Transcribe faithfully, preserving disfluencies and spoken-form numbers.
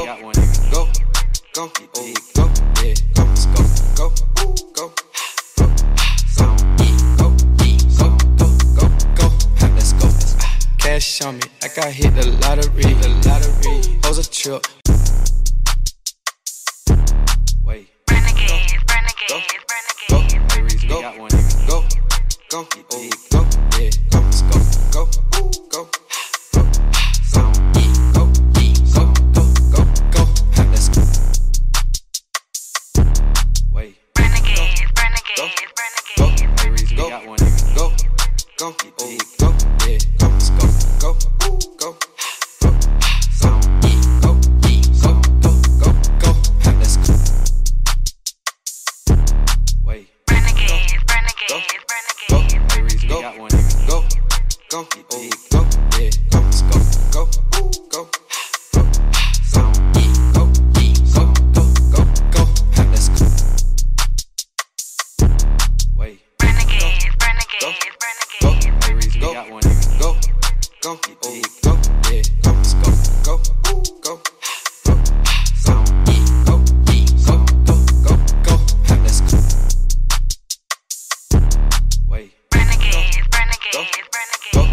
got one, nigga. Go, go, oh, go, yeah, go, let's go, go, go, go, sound, go, go, go, go, go, let's go. Cash on me, like I hit the lottery, the lottery. Hoes a trip. Wait. Renegade, renegade, renegade. Go, got one, nigga. Go, go, oh, go, yeah, go, let's go, go, go, go, sound, go, go, go, go, go, let's go. Wait. Renegade, Go, renegade, renegade. go, got one, nigga. Go, go, oh, go, yeah, go, let's go, go, go, go, sound, go, go, go, go, go, let's go. Wait. Renegade, Go, renegade, renegade. go, got one, nigga. Go, go, oh, go, yeah, go, let's go, go, go, go, sound, go, go, go, go, go, let's go. Wait. Renegade, Go, renegade, renegade. go, got one, nigga. Go, go, oh, go, yeah, go, let's go, go, go, go, sound, go, go, go, go, go, let's go. Wait. Renegade, Go, renegade, go,